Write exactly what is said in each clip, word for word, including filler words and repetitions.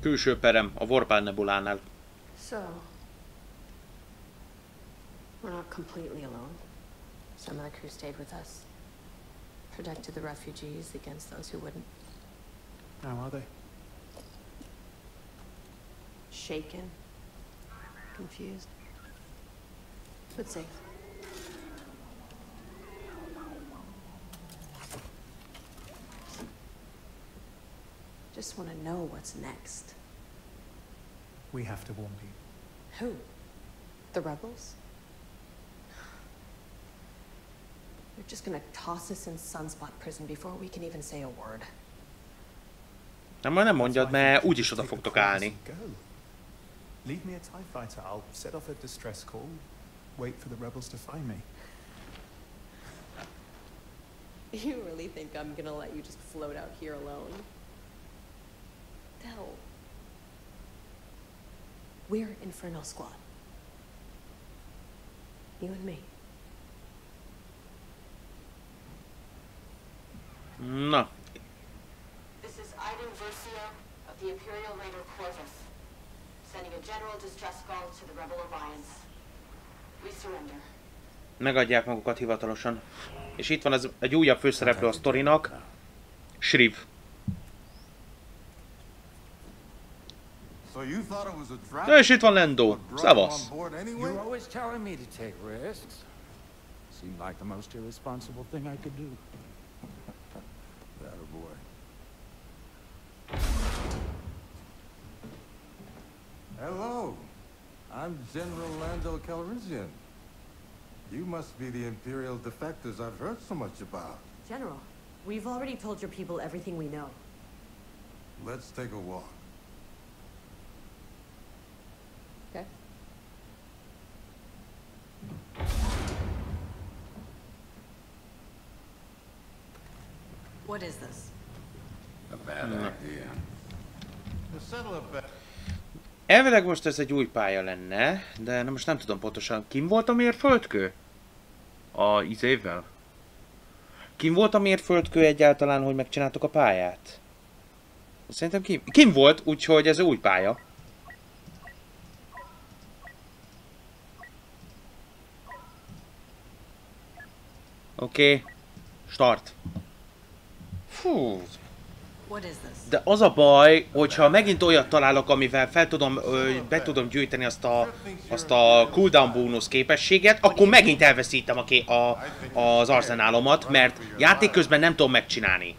Külső perem, a Vorpal nebulánál. So, we're not completely alone. Some of the crew stayed with us. Protected the refugees against those who wouldn't. How are they? Shaken. Confused. But safe. Just want to know what's next. We have to warn people. Who? The rebels? They're just gonna toss us in Sunspot prison before we can even say a word. Nem, majd nem mondjad, mert úgyis oda fogtok állni. Leave me a TIE fighter. I'll set off a distress call. Wait for the rebels to find me. You really think I'm gonna let you just float out here alone? Hell. We're Infernal Squad. You and me. Na. This is Iden Versio of the Imperial Raider Corvus, sending a general distress call to the Rebel Alliance. We surrender. Megadják magukat hivatalosan. És itt van az egy újabb főszereplő a sztorinak. Shriv. So you thought it was a trap? Na és itt van Lando. Szavasz. You're always telling me to take risks. Seemed like the most irresponsible thing I could do. That a boy. Hello. I'm General Lando Calrissian. You must be the Imperial defectors I've heard so much about. General, we've already told your people everything we know. Let's take a walk. Okay. What is this? A bad idea. To settle a bet. Elvileg most ez egy új pálya lenne, de na most nem tudom pontosan. Kim volt a mérföldkő? A izével? Kim volt a mérföldkő egyáltalán, hogy megcsináltuk a pályát? Szerintem Kim, Kim volt, úgyhogy ez új pálya. Oké. Okay. Start. Fú. De az a baj, hogyha megint olyat találok, amivel fel tudom, ö, be tudom gyűjteni azt a, azt a cooldown bónusz képességet, akkor megint elveszítem a, a, az arzenálomat, mert játék közben nem tudom megcsinálni.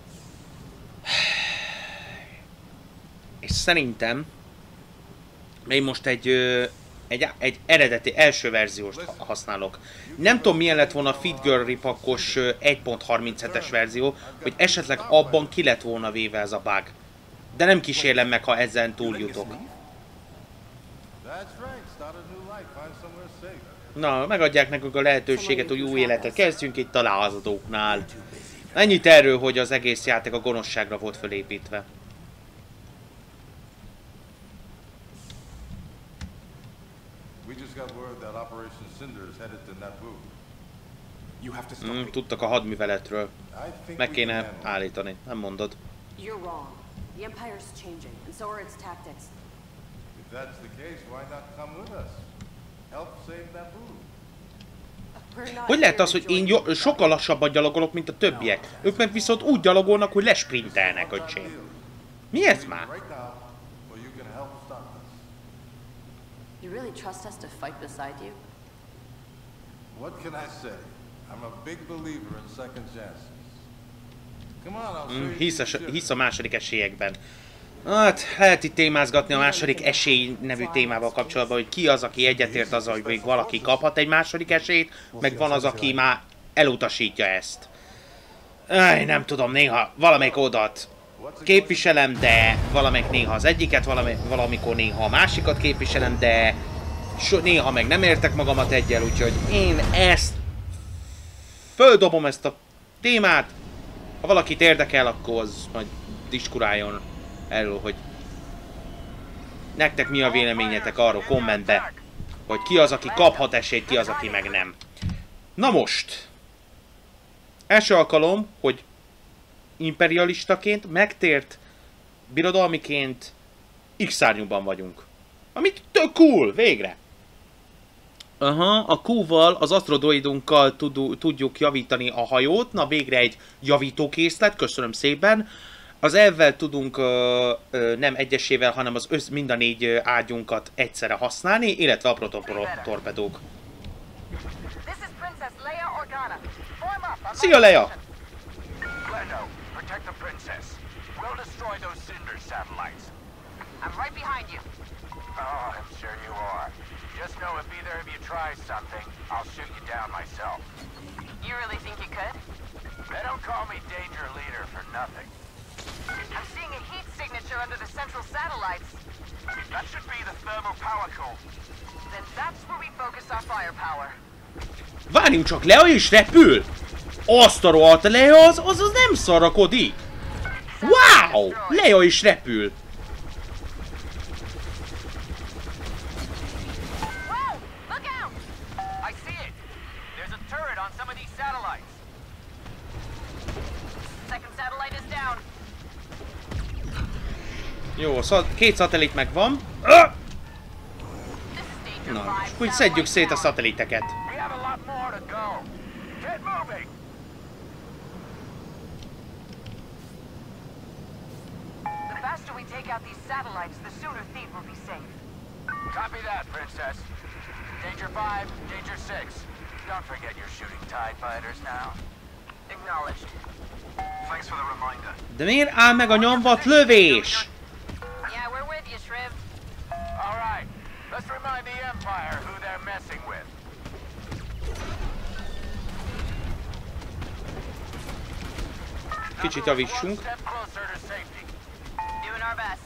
És szerintem én most egy, egy, egy eredeti első verzióst használok. Nem tudom milyen lett volna a Feed Girl ripakkos egy pont harminchetes verzió, hogy esetleg abban ki lett volna véve ez a bug. De nem kísérlem meg, ha ezen túljutok. Na, megadják nekünk a lehetőséget, hogy új életet kezdjünk itt a lázadóknál. Ennyit erről, hogy az egész játék a gonoszságra volt fölépítve. Mm, tudtak a hadműveletről. Meg kéne állítani, nem mondod. You're wrong. The Empire's changing, and so are its tactics. If that's the case, why not come with us? Help save Naboo. Hogy lehet az, hogy én sokkal lassabban gyalogolok, mint a többiek? Ők meg viszont úgy gyalogolnak, hogy lesprintelnek, öcsém. Mi ez már? You really trust us to fight beside you? What can I say? I'm a big believer in second chances. Come on, I'll mm, hisz, a, hisz a második esélyekben. Hát, lehet itt témázgatni a második esély nevű témával kapcsolatban, hogy ki az, aki egyetért azzal, hogy még valaki kaphat egy második esélyt, meg van az, aki már elutasítja ezt. Aj, nem tudom, néha valamelyik oldalt képviselem, de valamelyik néha az egyiket, valamelyik, valamikor néha a másikat képviselem, de so, néha meg nem értek magamat egyel, úgyhogy én ezt földobom ezt a témát. Ha valakit érdekel, akkor az majd diskuráljon erről, hogy nektek mi a véleményetek arról kommentbe, hogy ki az, aki kaphat esélyt, ki az, aki meg nem. Na most, első alkalom, hogy imperialistaként, megtért birodalmiként X-szárnyúban vagyunk. Amit tök cool, végre! Aha, a Q-val, az asztrodroidunkkal tudjuk javítani a hajót. Na, végre egy javítókészlet, köszönöm szépen. Az elvvel tudunk ö, ö, nem egyesével, hanem az össz, mind a négy ö, ágyunkat egyszerre használni, illetve a prototorpedók. Szia, Leia! Oh, I'm sure you are. Just know if either of you tries something, I'll shoot you down myself. You really think you could? They don't call me Danger Leader for nothing. I'm seeing a heat signature under the central satellites. That should be the thermal power core. Then that's where we focus our firepower. Várjunk csak, Lea is repül! Azt a rohadt, Lea az, az, az nem szarakodik! Wow! Lea is repül! Jó, szat két szatellit megvan. Ah! Na, és úgy szedjük szét a szatelliteket. Copy that, Princess. Danger five, Danger six. Don't forget you're shooting TIE fighters now. Acknowledged. Thanks for the reminder. De miért áll meg a nyomvat lövés? Yeah, we're with you, Shriv. All right. Let's remind the Empire who they're messing with. Kicsit javítsunk. Doing our best.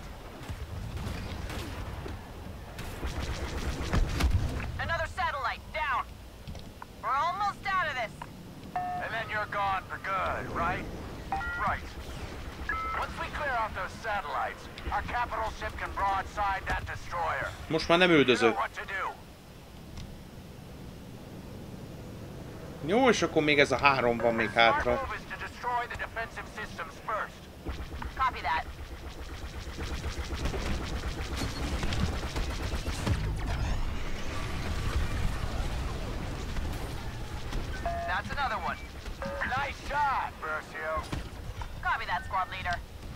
Another satellite down. We're almost out of this. And then you're gone for good, right? Right. Once we clear off those satellites, our capital ship can broadside that destroyer. Most már nem üldöző. Jó, és akkor még ez a három van még hátra. Copy that. That's another one. Nice shot, Versio. Copy that, squad leader.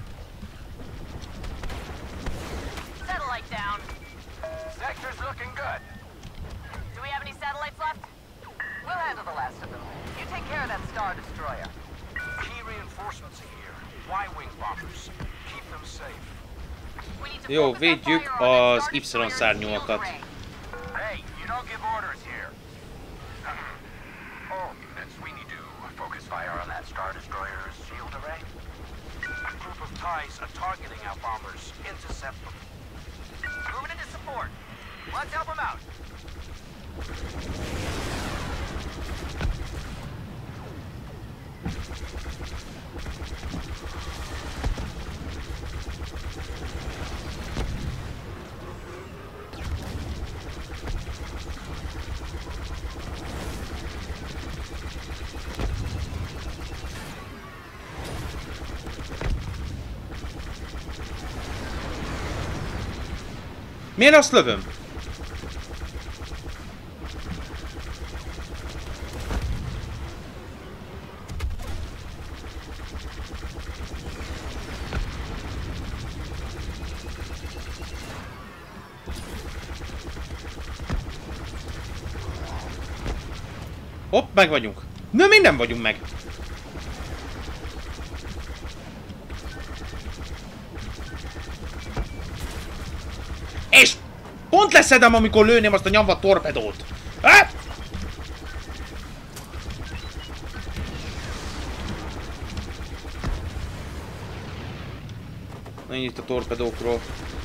Satellite down. Sector's looking good. Do we have any satellites left? We'll handle the last of them. You take care of that Star Destroyer. Key reinforcements are here. Y-wing bombers. Keep them safe. Jó, védjük az Y-szárnyúakat. Hey, you don't give orders here. Oh, and Sweeney do focus fire on that Star Destroyer's shield array. A group of TIEs are targeting our bombers. Intercept them. Moving into support. Let's help them out. Miért azt lövöm? Hopp, meg vagyunk. Na, mi nem vagyunk meg. És pont leszedem, amikor lőném azt a nyomva torpedót. Há? Ennyit a torpedókról.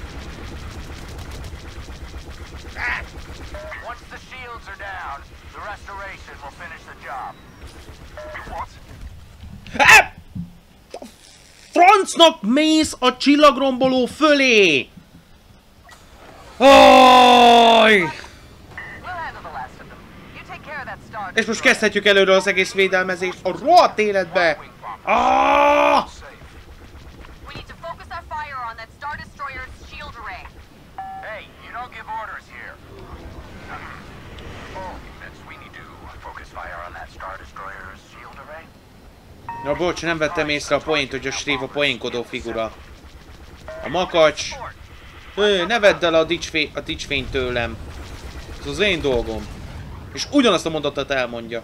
Once the shields are down, the restoration will finish the job. What? Há? A francnak mész a csillagromboló fölé! Ojj! És most kezdhetjük előre az egész védelmezést a rohadt életbe! Ah! We need to focus our fire on that Star Destroyer's shield array. bocs, nem vettem észre a poént, hogy a Shriv a poénkodó figura. A makacs. Ő, ne vedd el a dicsfényt a dicsfényt tőlem. Ez az én dolgom. És ugyanazt a mondatot elmondja.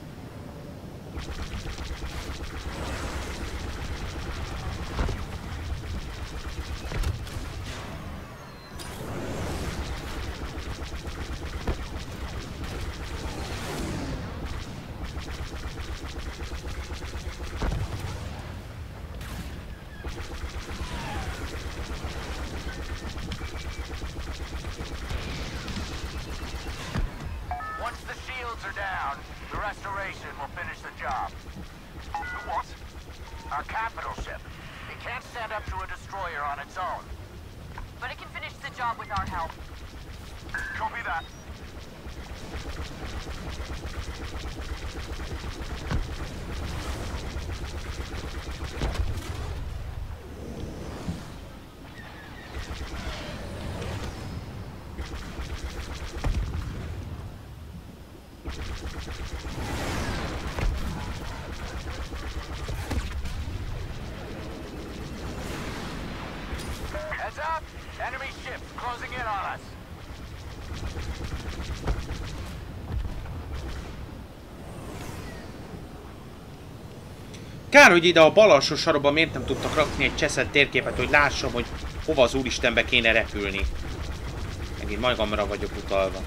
Kár, hogy ide a bal alsó sarokban miért nem tudtak rakni egy cseszett térképet, hogy lássam, hogy hova az úristenbe kéne repülni. Megint magamra vagyok utalva.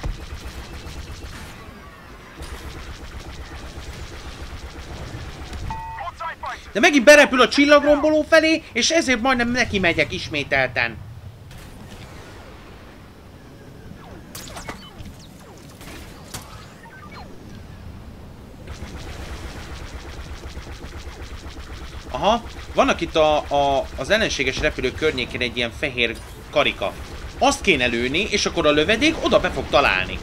De megint berepül a csillagromboló felé, és ezért majdnem neki megyek ismételten. Aha, vannak itt a, a, az ellenséges repülő környékén egy ilyen fehér karika. Azt kéne lőni, és akkor a lövedék oda be fog találni.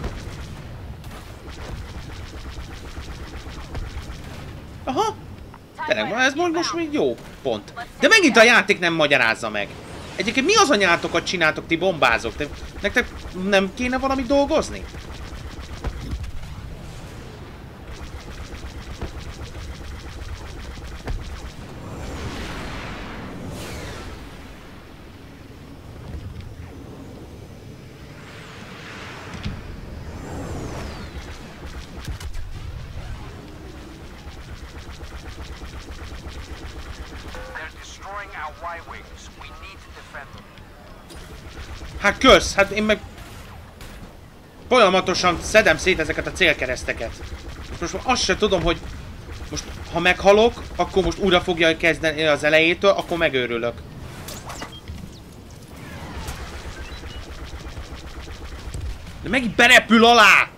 Aha, tényleg, ez most még jó pont. De megint a játék nem magyarázza meg. Egyébként mi az anyátokat csináltok, ti bombázok? De nektek nem kéne valami dolgozni? Hát kösz, hát én meg folyamatosan szedem szét ezeket a célkereszteket. Most már azt sem tudom, hogy most ha meghalok, akkor most újra fogja kezdeni az elejétől, akkor megőrülök. De megint berepül alá!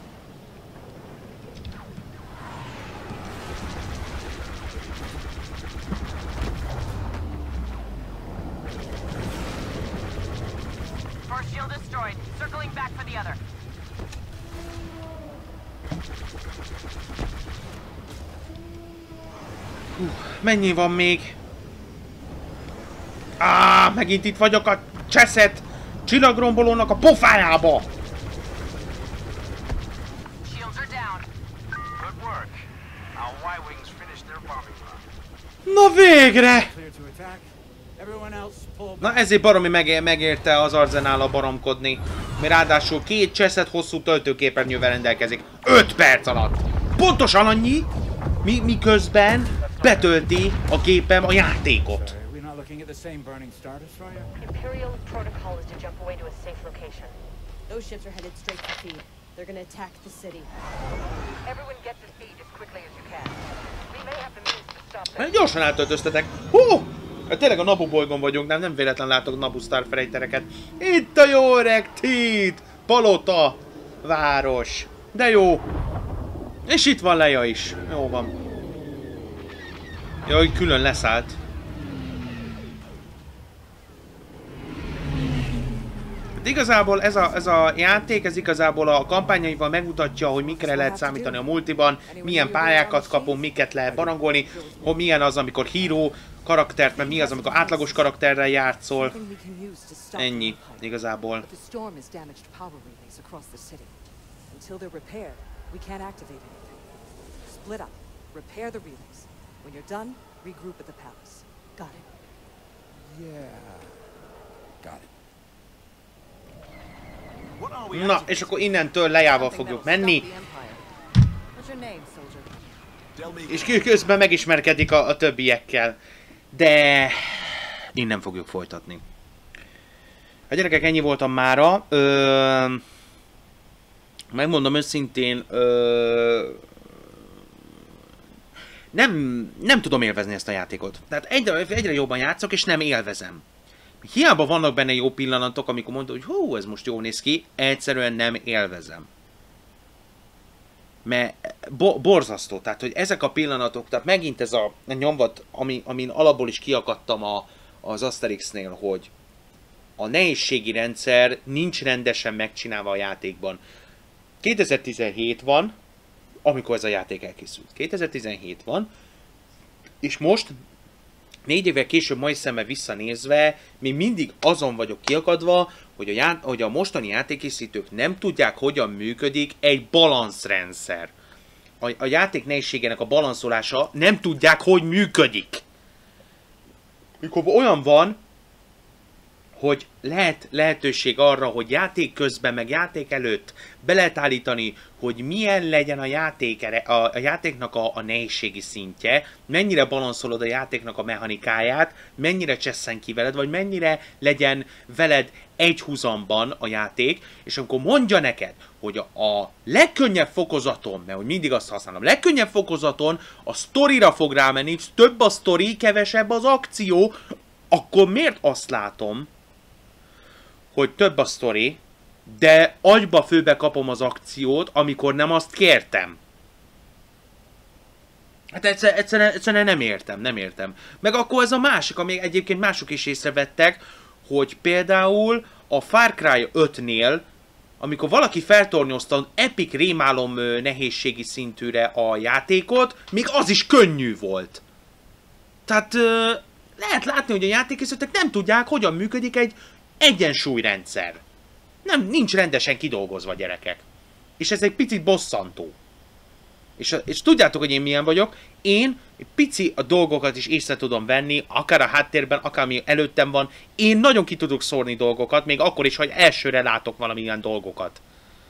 Mennyi van még? Á, megint itt vagyok a cseszett csillagrombolónak a pofájába! Na végre! Na ezért baromi megér, megérte az Arzenállal baromkodni. Mi ráadásul két cseszett hosszú töltőképernyővel rendelkezik. öt perc alatt! Pontosan annyi, mi, miközben betölti a gépem a játékot. Imperial protocol is to jump away to a safe location. Those ships are headed straight to feed. They're gonna attack the city. Everyone get to feed as quickly as you can. We may have the means to stop them. Hát gyorsan átöltöztetek. Hú! Hát tényleg a Naboo bolygón vagyunk, nem, nem véletlen látok Naboo Starfightereket. Itt a jó öreg Teed! Palota! Város. De jó. És itt van Leia is. Jó van. Jó, hogy külön leszállt. Hát igazából ez a, ez a játék, ez igazából a kampányaival megmutatja, hogy mikre lehet számítani a multiban, milyen pályákat kapunk, miket lehet barangolni, hogy milyen az, amikor híró karaktert, mert mi az, amikor átlagos karakterrel játszol. Ennyi, igazából. Regroup at the palace. Got it. Yeah. Got it. Na, és akkor innentől lejával fogjuk menni. What's your name, soldier? És közben megismerkedik a, a többiekkel. De innen fogjuk folytatni. A gyerekek, ennyi voltam mára. Ö... Megmondom őszintén, ö... nem, nem tudom élvezni ezt a játékot. Tehát egyre, egyre jobban játszok, és nem élvezem. Hiába vannak benne jó pillanatok, amikor mondom, hogy hú, ez most jól néz ki, egyszerűen nem élvezem. Mert bo borzasztó, tehát hogy ezek a pillanatok, tehát megint ez a nyomvat, ami, amin alapból is kiakadtam a, az Asterixnél, hogy a nehézségi rendszer nincs rendesen megcsinálva a játékban. kétezer-tizenhét van, amikor ez a játék elkészült. kétezer-tizenhét van, és most, négy évvel később, mai szemmel visszanézve, még mindig azon vagyok kiakadva, hogy a, já hogy a mostani játékkészítők nem tudják, hogyan működik egy balanszrendszer. A, a játék nehézségének a balanszolása nem tudják, hogy működik. Mikor olyan van, hogy lehet lehetőség arra, hogy játék közben, meg játék előtt be lehet állítani, hogy milyen legyen a, játék, a, a játéknak a, a nehézségi szintje, mennyire balanszolod a játéknak a mechanikáját, mennyire csesszen ki veled, vagy mennyire legyen veled egy húzamban a játék, és amikor mondja neked, hogy a, a legkönnyebb fokozaton, mert hogy mindig azt használom, legkönnyebb fokozaton a sztorira fog rámenni, több a sztori, kevesebb az akció, akkor miért azt látom, hogy több a sztori, de agyba főbe kapom az akciót, amikor nem azt kértem. Hát egyszerűen, egyszerűen, egyszerűen nem értem, nem értem. Meg akkor ez a másik, ami egyébként mások is észrevettek, hogy például a Far Cry ötnél, amikor valaki feltornyozta epic rémálom nehézségi szintűre a játékot, még az is könnyű volt. Tehát lehet látni, hogy a játékészítők nem tudják, hogyan működik egy egyensúlyrendszer. Nem, nincs rendesen kidolgozva, gyerekek. És ez egy picit bosszantó. És, és tudjátok, hogy én milyen vagyok. Én egy pici a dolgokat is észre tudom venni, akár a háttérben, akár ami előttem van. Én nagyon ki tudok szórni dolgokat, még akkor is, hogy elsőre látok valamilyen dolgokat.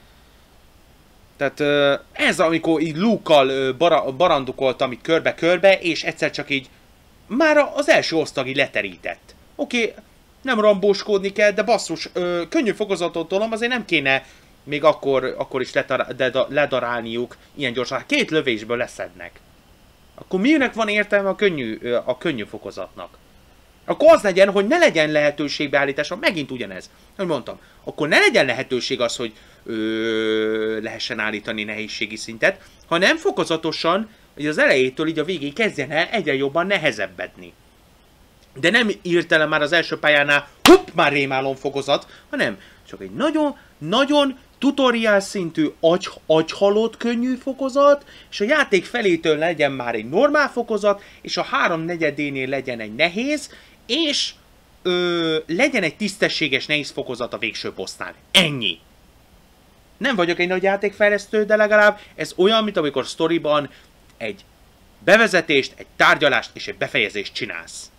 Tehát ez, amikor így Luke-kal barandukoltam itt körbe-körbe, és egyszer csak így már az első osztag így leterített. Oké, okay, nem rambóskodni kell, de basszus, ö, könnyű fokozatot tolom, azért nem kéne még akkor, akkor is ledarálniuk ilyen gyorsan. Két lövésből leszednek. Akkor minek van értelme a könnyű, a könnyű fokozatnak? Akkor az legyen, hogy ne legyen lehetőség beállításra, megint ugyanez. Hogy mondtam, akkor ne legyen lehetőség az, hogy ö, lehessen állítani nehézségi szintet, hanem fokozatosan, hogy az elejétől így a végéig kezdjen el egyre jobban nehezebbedni. De nem írtelen már az első pályánál, hopp, már rémálom fokozat, hanem csak egy nagyon, nagyon tutoriál szintű agy, agyhalott könnyű fokozat, és a játék felétől legyen már egy normál fokozat, és a háromnegyedénél legyen egy nehéz, és ö, legyen egy tisztességes nehéz fokozat a végső bossnál. Ennyi. Nem vagyok egy nagy játékfejlesztő, de legalább ez olyan, mint amikor sztoriban egy bevezetést, egy tárgyalást és egy befejezést csinálsz.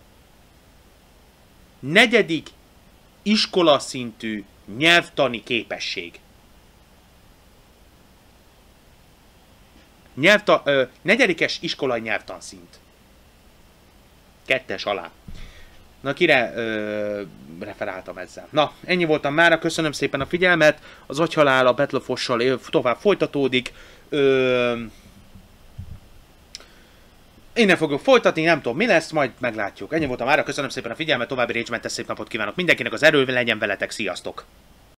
Negyedik iskolaszintű nyelvtani képesség. Nyelvta, ö, negyedikes iskolai nyelvtanszint. Kettes alá. Na, kire ö, referáltam ezzel? Na, ennyi voltam mára, köszönöm szépen a figyelmet. Az agyhalál a Battle of Foss-sal tovább folytatódik. Ö, Innen fogok folytatni, nem tudom mi lesz, majd meglátjuk. Ennyi voltam mára, köszönöm szépen a figyelmet, további Rage-mentes szép napot kívánok mindenkinek, az erő legyen veletek, sziasztok!